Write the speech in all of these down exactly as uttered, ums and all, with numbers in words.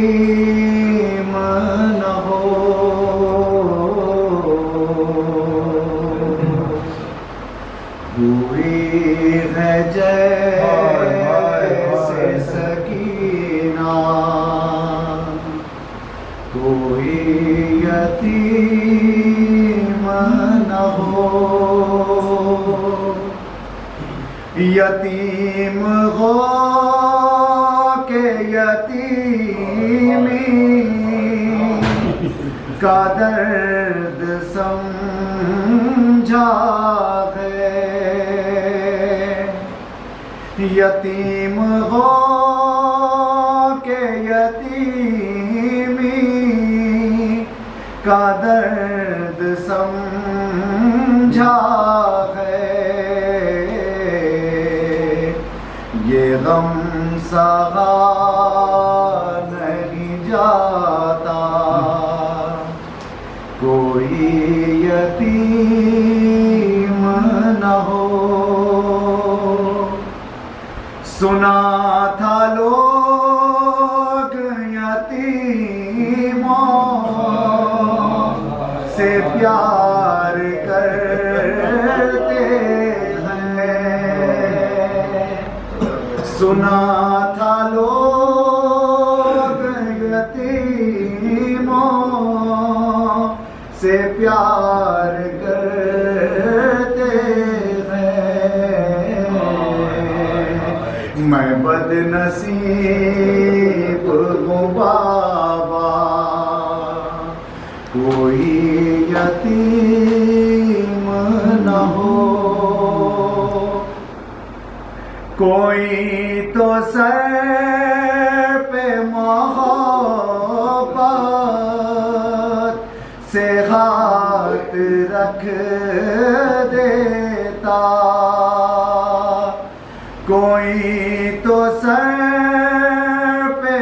मन हो हुई है जैसे सकीना कोई यतीम न हो यतीम हो के यतीमी का दर्द समझा है यतीम हो के यतीमी का दर्द समझा है ये गम सहा नहीं जाता कोई यतीम न हो सुना था लोग यतीमों से प्यार करते सुना था लोग यतीमों से प्यार करते हैं मैं बदनसीब हूँ बाबा कोई यतीम न हो कोई तो सर पे मोहब्बत से हाथ रख देता कोई तो सर पे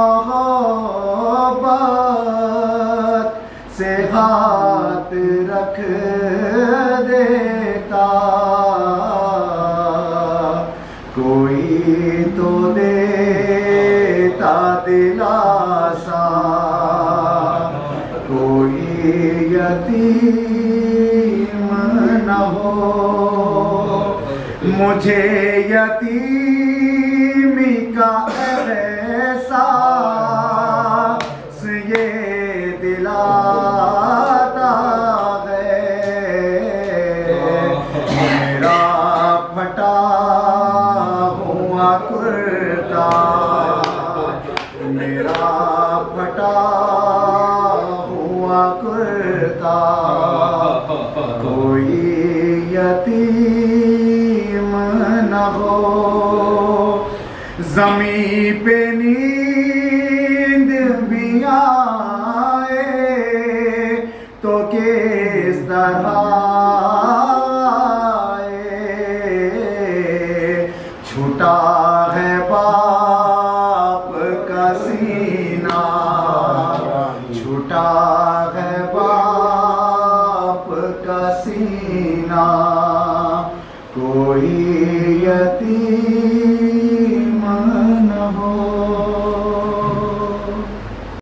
मोहब्बत से हाथ रख देता कोई तो देता दिलासा कोई यतीम न हो मुझे यतीमी का एहसास ये दिलाता है मेरा फटा कुर्ता मेरा फटा हुआ कुर्ता कोई यतीम न हो ज़मीं पे नींद भी आए तो किस तरह छूटा है बाप का सीना छूटा है बाप का सीना कोई